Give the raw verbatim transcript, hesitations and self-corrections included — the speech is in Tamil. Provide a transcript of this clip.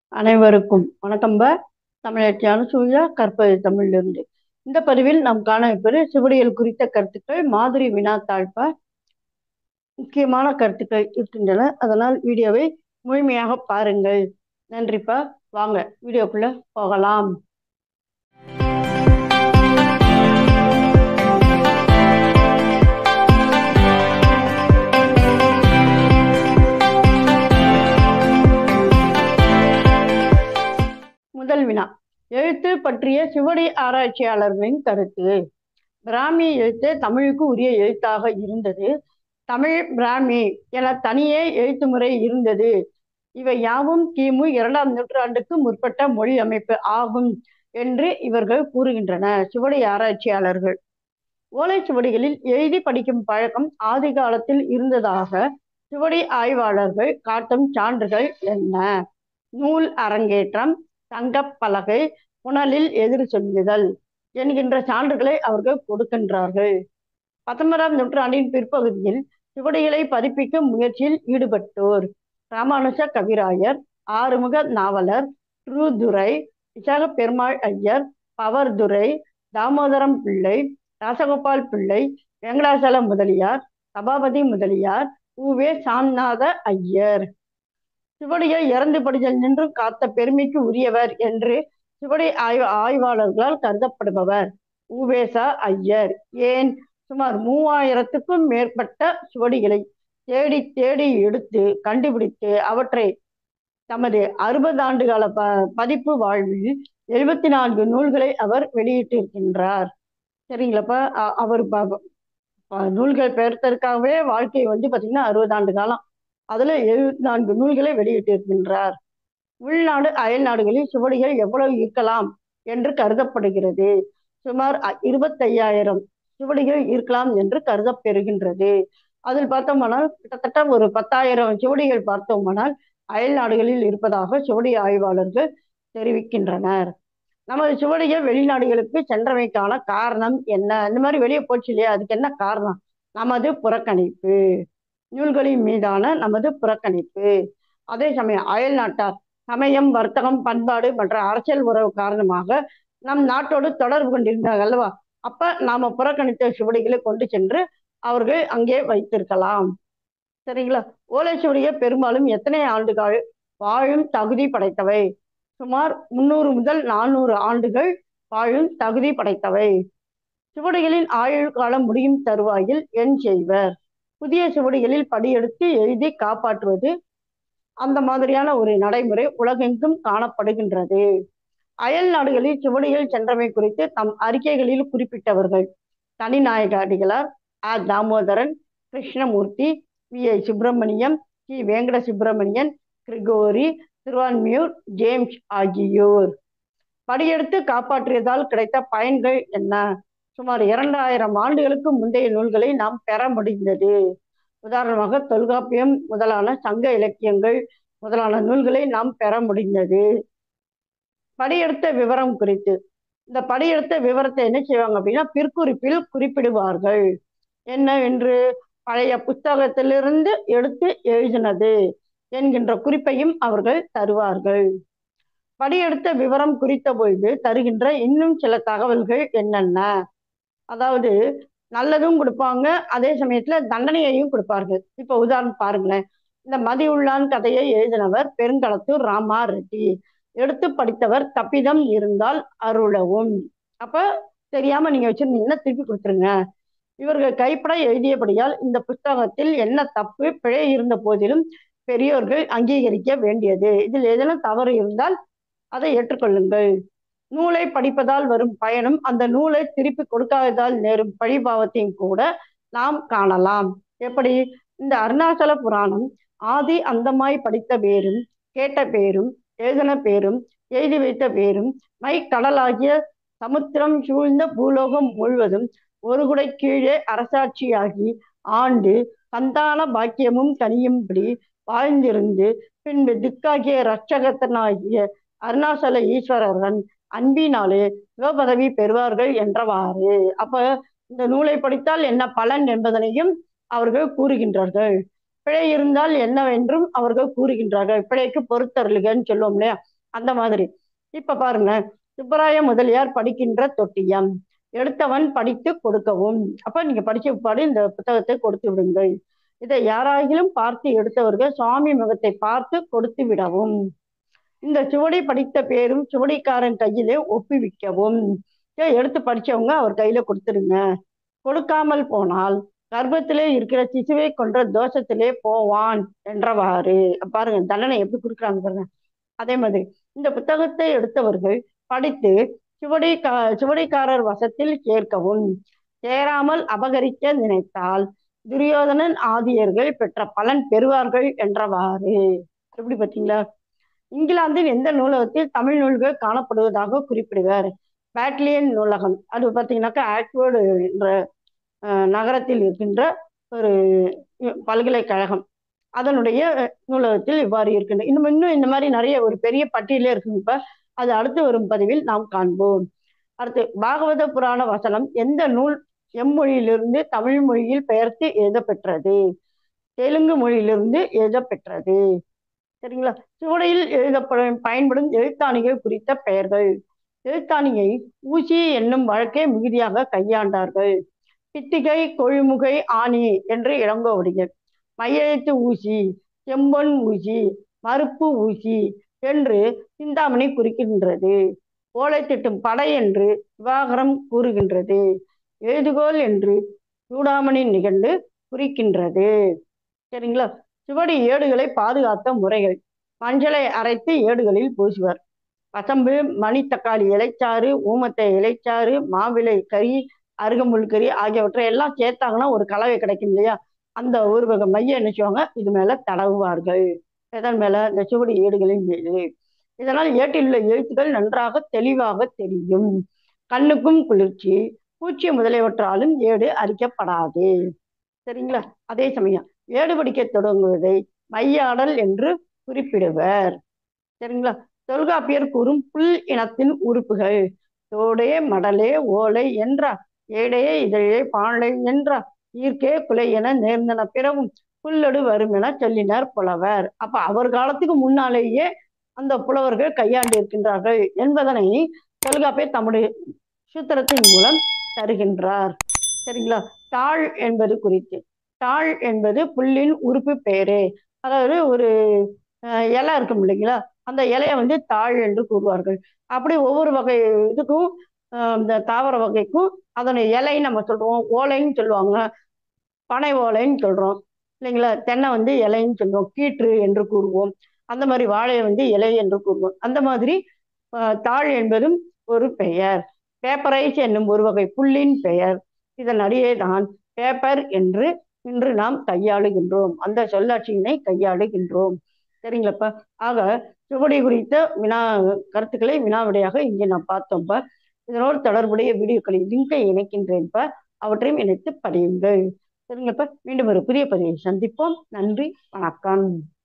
அனைவருக்கும் வணக்கம். தமிழச்சியான சூழ கற்பது தமிழிலிருந்து இந்த பதிவில் நாம் காண இருப்பது சிவடிகள் குறித்த கருத்துக்கள் மாதிரி வினாத்தாழ்ப்ப முக்கியமான கருத்துக்கள் இருக்கின்றன. அதனால் வீடியோவை முழுமையாக பாருங்கள். நன்றிப்பா. வாங்க வீடியோக்குள்ள போகலாம். முதல் வினா, எழுத்து பற்றிய சிவடி ஆராய்ச்சியாளர்களின் கருத்து. பிராமி எழுத்து தமிழுக்கு உரிய எழுத்தாக இருந்தது. தமிழ் பிராமி என தனியே எழுத்து முறை இருந்தது. இவை யாவும் கிமு இரண்டாம் நூற்றாண்டுக்கு முற்பட்ட மொழி அமைப்பு ஆகும் என்று இவர்கள் கூறுகின்றனர். சுவடி ஆராய்ச்சியாளர்கள் ஓலை சுவடிகளில் எழுதி படிக்கும் பழக்கம் ஆதி காலத்தில் இருந்ததாக சுவடி ஆய்வாளர்கள் காட்டும் சான்றுகள் என்ன? நூல் அரங்கேற்றம், தங்கப்பலகை, புனலில் எதிர் சொல்லுதல் என்கின்ற சான்றுகளை அவர்கள் கொடுக்கின்றார்கள். பத்தொன்பதாம் நூற்றாண்டின் பிற்பகுதியில் சுவடிகளை பதிப்பிக்கும் முயற்சியில் ஈடுபட்டோர் ராமானுஜ கவிராயர், ஆறுமுக நாவலர், திருதுரை, விசாக பெருமாள் ஐயர், பவர்துரை, தாமோதரம் பிள்ளை, ராசகோபால் பிள்ளை, வெங்கடாசல முதலியார், சபாபதி முதலியார், உவே சாம்நாத ஐயர். சுவடியை இறந்து படிதல் நின்று காத்த பெருமைக்கு உரியவர் என்று சுவடி ஆய்வு ஆய்வாளர்களால் கருதப்படுபவர் உவேசா ஐயர். ஏன் சுமார் மூவாயிரத்துக்கும் மேற்பட்ட சுவடிகளை தேடி தேடி எடுத்து கண்டுபிடித்து அவற்றை தமது அறுபது ஆண்டு கால ப பதிப்பு வாழ்வில் எழுபத்தி நான்கு நூல்களை அவர் வெளியிட்டிருக்கின்றார். சரிங்களாப்பா. அவர் நூல்கள் பெயர்த்ததற்காகவே வாழ்க்கை வந்து பார்த்தீங்கன்னா அறுபது ஆண்டு காலம். அதுல எழுபத்தி நான்கு நூல்களை வெளியிட்டிருக்கின்றார். உள்நாடு அயல் நாடுகளில் சுவடிகள் எவ்வளவு இருக்கலாம் என்று கருதப்படுகிறது. சுமார் இருபத்தையாயிரம் சுவடிகள் இருக்கலாம் என்று கருதப்பெறுகின்றது. அதில் பார்த்தோம்னால் கிட்டத்தட்ட ஒரு பத்தாயிரம் சுவடிகள் பார்த்தோம்னால் அயல் நாடுகளில் இருப்பதாக சுவடி ஆய்வாளர்கள் தெரிவிக்கின்றனர். நமது சுவடிகள் வெளிநாடுகளுக்கு சென்றமைக்கான காரணம் என்ன? இந்த மாதிரி வெளியே போச்சு இல்லையா, அதுக்கு என்ன காரணம்? நமது புறக்கணிப்பு, நூல்களின் மீதான நமது புறக்கணிப்பு. அதே சமயம் அயல் நாட்டார் சமயம், வர்த்தகம், பண்பாடு மற்றும் அரசியல் உறவு காரணமாக நம் நாட்டோடு தொடர்பு கொண்டிருந்தாங்க அல்லவா? அப்ப நாம புறக்கணித்த சுவடிகளை கொண்டு சென்று அவர்கள் அங்கே வைத்திருக்கலாம். சரிங்களா. ஓலை சுவடிகள் பெரும்பாலும் எத்தனை ஆண்டுகள் வாழும் தகுதி படைத்தவை? சுமார் முன்னூறு முதல் நானூறு ஆண்டுகள் வாழும் தகுதி படைத்தவை. சுவடிகளின் ஆயுள் காலம் முடியும் தருவாயில் என் செய்வர்? புதிய சுவடிகளில் படியெடுத்து எழுதி காப்பாற்றுவது, அந்த மாதிரியான ஒரு நடைமுறை உலகெங்கும் காணப்படுகின்றது. அயல் நாடுகளில் சுவடிகள் சென்றமை குறித்து தம் அறிக்கைகளில் குறிப்பிட்டவர்கள் தனிநாயக அடிகளார், ஆ தாமோதரன், கிருஷ்ணமூர்த்தி, வி ஐ சுப்பிரமணியம், கி வேங்கட சுப்பிரமணியன், கிரிகோரி, திருவான்மியூர், ஜேம்ஸ் ஆகியோர். படியெடுத்து காப்பாற்றியதால் கிடைத்த பயன்கள் என்ன? சுமார் இரண்டாயிரம் ஆண்டுகளுக்கு முந்தைய நூல்களை நாம் பெற முடிந்தது. உதாரணமாக தொல்காப்பியம் முதலான சங்க இலக்கியங்கள் முதலான நூல்களை நாம் பெற முடிந்தது. படியெடுத்த விவரம் குறித்து, இந்த படியெடுத்த விவரத்தை என்ன செய்வாங்க அப்படின்னா பிற்குறிப்பில் குறிப்பிடுவார்கள். என்ன என்று? பழைய புத்தகத்திலிருந்து எடுத்து எழுதினது என்கின்ற குறிப்பையும் அவர்கள் தருவார்கள். படியெடுத்த விவரம் குறித்த பொழுது தருகின்ற இன்னும் சில தகவல்கள் என்னென்ன? அதாவது நல்லதும் கொடுப்பாங்க, அதே சமயத்துல தண்டனையையும் கொடுப்பார்கள். இப்ப உதாரணம் பாருங்களேன். இந்த மதி உள்ளான் கதையை எழுதினவர் பெருங்களத்தூர் ராமா ரெட்டி. எடுத்து படித்தவர் தப்பிதம் இருந்தால் அருளவும். அப்ப தெரியாம நீங்க வச்சிருந்தீங்கன்னா திருப்பி கொடுத்துருங்க. இவர்கள் கைப்பட எழுதியபடியால் இந்த புத்தகத்தில் என்ன தப்பு பிழை இருந்த போதிலும் பெரியோர்கள் அங்கீகரிக்க வேண்டியது. இதில் ஏதேனும் தவறு இருந்தால் அதை ஏற்றுக்கொள்ளுங்கள். நூலை படிப்பதால் வரும் பயனும் அந்த நூலை திருப்பி கொடுக்காததால் நேரும் பழிபாவத்தையும் கூட நாம் காணலாம். எப்படி? இந்த அருணாச்சல புராணம் ஆதி அந்தமாய் படித்த பேரும் கேட்ட பேரும் எழுதின பேரும் எழுதி வைத்த பேரும் மை கடலாகிய சமுத்திரம் சூழ்ந்த பூலோகம் முழுவதும் ஒரு குடை கீழே அரசாட்சியாகி ஆண்டு சந்தான பாக்கியமும் கனியும்படி வாழ்ந்திருந்து பின்பு திக்காகிய இரட்சகத்தனாகிய அருணாச்சல ஈஸ்வரன் அன்பினாலே சிவபதவி பெறுவார்கள் என்றவாறு. அப்ப இந்த நூலை படித்தால் என்ன பலன் என்பதனையும் அவர்கள் கூறுகின்றார்கள். பிழை இருந்தால் என்னவென்றும் அவர்கள் கூறுகின்றார்கள். பிழைக்கு பொறுத்தருளுகன்னு சொல்லுவோம் இல்லையா, அந்த மாதிரி. இப்ப பாருங்க, சுப்பராய முதலியார் படிக்கின்ற தொட்டியம், எடுத்தவன் படித்து கொடுக்கவும். அப்ப நீங்க படிச்ச பாடு இந்த புத்தகத்தை கொடுத்து விடுங்கள். இதை யாராகிலும் பார்த்து எடுத்தவர்கள் சுவாமி முகத்தை பார்த்து கொடுத்து விடவும். இந்த சுவடி படித்த பேரும் சுவடிக்காரன் கையிலே ஒப்புவிக்கவும். எடுத்து படிச்சவங்க அவர் கையில கொடுத்துருங்க. கொடுக்காமல் போனால் கர்ப்பத்திலே இருக்கிற சிசுவை கொன்ற தோஷத்திலே போவான் என்றவாறு. பாருங்க தண்டனை எப்படி கொடுக்குறாங்க பாருங்க. அதே மாதிரி இந்த புத்தகத்தை எடுத்தவர்கள் படித்து சுவடி கா சுவடிக்காரர் வசத்தில் சேர்க்கவும். சேராமல் அபகரிக்க நினைத்தால் துரியோதனன் ஆதியர்கள் பெற்ற பலன் பெறுவார்கள் என்றவாறு. எப்படி பார்த்தீங்களா? இங்கிலாந்தின் எந்த நூலகத்தில் தமிழ் நூல்கள் காணப்படுவதாக குறிப்பிடுவார்? பேட்லியன் நூலகம். அது பார்த்தீங்கன்னாக்கா ஆக்ஸ்போர்டு என்ற நகரத்தில் இருக்கின்ற ஒரு பல்கலைக்கழகம், அதனுடைய நூலகத்தில் இவ்வாறு இருக்கின்ற. இன்னும் இன்னும் இந்த மாதிரி நிறைய ஒரு பெரிய பட்டியலே இருக்குங்க. இப்ப அது அடுத்து வரும் பதிவில் நாம் காண்போம். அடுத்து பாகவத புராண வசனம் எந்த நூல் எம்மொழியிலிருந்து தமிழ் மொழியில் பெயர்த்து எழுதப்பெற்றது? தெலுங்கு மொழியிலிருந்து எழுதப்பெற்றது. சரிங்களா? சுவடையில் எழுதப்படும் பயன்படும் எழுத்தாணிகள் குறித்த பெயர்கள். எழுத்தாணியை ஊசி என்னும் வழக்கை மிகுதியாக கையாண்டார்கள். பித்திகை, கொழுமுகை, ஆணி என்று இளங்கோவடிகள். மையெழுத்து ஊசி, செம்பொன் ஊசி, மறுப்பு ஊசி என்று சிந்தாமணி குறிக்கின்றது. ஓலை திட்டும் படை என்று விவாகரம் கூறுகின்றது. எழுதுகோல் என்று சூடாமணி நிகழ்ந்து குறிக்கின்றது. சரிங்களா? சுவடி ஏடுகளை பாதுகாத்த முறைகள். மஞ்சளை அரைத்து ஏடுகளில் பூசுவர். பசம்பு, மணி தக்காளி இலைச்சாறு, ஊமத்தை இலைச்சாறு, மாவிலை கறி, அருகம்புல் கறி ஆகியவற்றை எல்லாம் சேர்த்தாங்கன்னா ஒரு கலவை கிடைக்கும் இல்லையா? அந்த ஒரு வகை மைய என்ன செய்வாங்க, இது மேல தடவுவார்கள். எதன் மேல? இந்த சுவடி ஏடுகளின் மீது. இதனால் ஏட்டில் உள்ள எழுத்துக்கள் நன்றாக தெளிவாக தெரியும். கண்ணுக்கும் குளிர்ச்சி. பூச்சி முதலியவற்றாலும் ஏடு அரிக்கப்படாது. சரிங்களா? அதே சமயம் ஏடு படிக்க தொடங்குவதை மையாடல் என்று குறிப்பிடுவர். சரிங்களா? தொல்காப்பியர் கூறும் புல் இனத்தின் உறுப்புகள் தோடே, மடலே, ஓலை என்றா, ஏடே, இதழே, பாழை என்றா, ஈர்க்கே, குலை என நேர்ந்தன பிறவும் புல்லடு வரும் என சொல்லினார் புலவர். அப்ப அவர் காலத்துக்கு முன்னாலேயே அந்த புலவர்கள் கையாண்டு இருக்கின்றார்கள் என்பதனை தொல்காப்பியர் தம்முடைய சூத்திரத்தின் மூலம் தருகின்றார். சரிங்களா? தாழ் என்பது குறித்து. தாழ் என்பது புல்லின் உறுப்பு பெயரே. அதாவது ஒரு இலை இருக்கும் இல்லைங்களா, அந்த இலையை வந்து தாழ் என்று கூறுவார்கள். அப்படி ஒவ்வொரு வகை இதுக்கும் இந்த தாவர வகைக்கும் அதனுடைய இலைன்னு நம்ம சொல்றோம், ஓலைன்னு சொல்லுவாங்க, பனை ஓலைன்னு சொல்றோம் இல்லைங்களா. தென்னை வந்து இலைன்னு சொல்லுவோம், கீற்று என்று கூறுவோம். அந்த மாதிரி வாழை வந்து இலை என்று கூறுவோம். அந்த மாதிரி தாழ் என்பதும் ஒரு பெயர். பேப்பரைஸ் என்னும் ஒரு வகை புல்லின் பெயர். இதன் அடியே தான் பேப்பர் என்று இன்று நாம் கையாளுகின்றோம், அந்த சொல்லாட்சியினை கையாளுகின்றோம். சரிங்களப்பா? ஆக சுவடி குறித்த வினா கருத்துக்களை வினாவிடையாக இங்கே நான் பார்த்தோம்ப்பா. இதனோடு தொடர்புடைய வீடியோக்களை லிங்கை இணைக்கின்றேன்ப்பா, அவற்றையும் இணைத்து படியுங்கள். சரிங்கப்பா? மீண்டும் ஒரு புதிய பதிவை சந்திப்போம். நன்றி, வணக்கம்.